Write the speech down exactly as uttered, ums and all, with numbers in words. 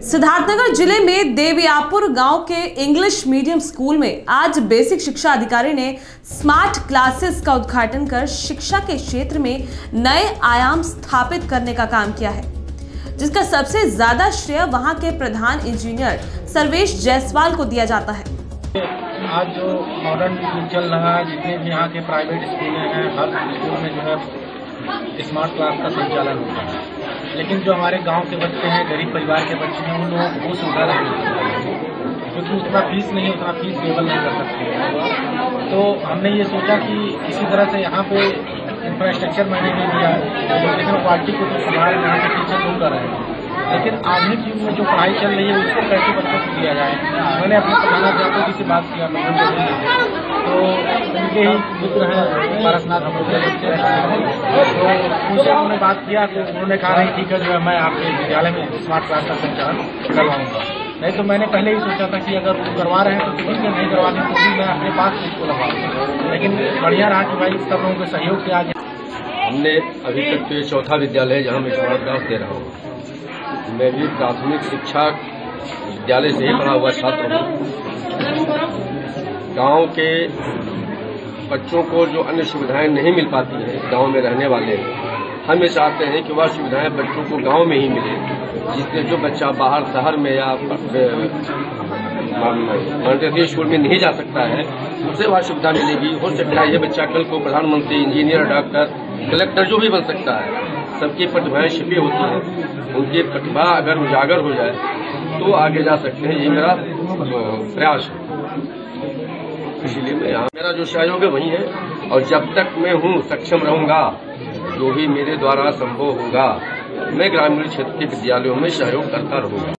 सिद्धार्थनगर जिले में देवियापुर गांव के इंग्लिश मीडियम स्कूल में आज बेसिक शिक्षा अधिकारी ने स्मार्ट क्लासेस का उद्घाटन कर शिक्षा के क्षेत्र में नए आयाम स्थापित करने का काम किया है, जिसका सबसे ज्यादा श्रेय वहां के प्रधान इंजीनियर सर्वेश जायसवाल को दिया जाता है। आज जो मॉडर्न युग चल रहा है, जितने भी यहाँ के प्राइवेट स्कूल हैं, हर स्कूल में जो है स्मार्ट क्लास का संचालन होता है, लेकिन जो हमारे गांव के बच्चे हैं, गरीब परिवार के बच्चे हैं, उन लोगों को वो सुविधा नहीं मिलती, क्योंकि उतना फीस नहीं, उतना फीस लेवल नहीं कर सकते। तो हमने ये सोचा कि इसी तरह से यहाँ पे इंफ्रास्ट्रक्चर मैंने नहीं दिया, लेकिन क्वालिटी को तो संभाल यहाँ के टीचर लोग कर रहे हैं, लेकिन आधुनिक युग में जो पढ़ाई चल रही है उसको कैसे बच्चों को दिया जाए। मैंने अपने प्रधानाध्यापक जी से बात किया, तो उनके ही मित्र हैं पारसनाथ, हम लोग बच्चे तो उनसे उन्होंने बात किया, तो उन्होंने कहा नहीं ठीक है, जो है मैं आपके विद्यालय में स्मार्ट क्लास का संचालन करवाऊंगा। नहीं तो मैंने पहले ही सोचा था कि अगर वो करवा रहे हैं तो ठीक है, नहीं करवा रहे तो भी मैं अपने पास इसको लगाऊंगा, लेकिन बढ़िया रहा कि भाई सब लोगों के सहयोग से आगे। हमने अभी तक तो ये चौथा विद्यालय है जहाँ मैं स्मार्ट क्लास दे रहा हूँ। मैं भी प्राथमिक शिक्षा विद्यालय से ही पढ़ा हुआ छात्र हूँ। गांव के बच्चों को जो अन्य सुविधाएं नहीं मिल पाती हैं, गांव में रहने वाले हम ये चाहते हैं कि वह सुविधाएं बच्चों को गांव में ही मिले, जिससे जो बच्चा बाहर शहर में या मॉनिटरी स्कूल में नहीं जा सकता है, उसे वह सुविधा मिलेगी। हो सकता है ये बच्चा कल को प्रधानमंत्री, इंजीनियर, डॉक्टर, कलेक्टर जो भी बन सकता है। सबकी प्रतिभाएं छिपी होती हैं, उनकी प्रतिभा अगर उजागर हो जाए तो आगे जा सकते हैं, ये मेरा प्रयास है। इसलिए मैं यहाँ मेरा जो सहयोग है वही है, और जब तक मैं हूँ सक्षम रहूँगा, जो भी मेरे द्वारा संभव होगा, मैं ग्रामीण क्षेत्र के विद्यालयों में सहयोग करता रहूँगा।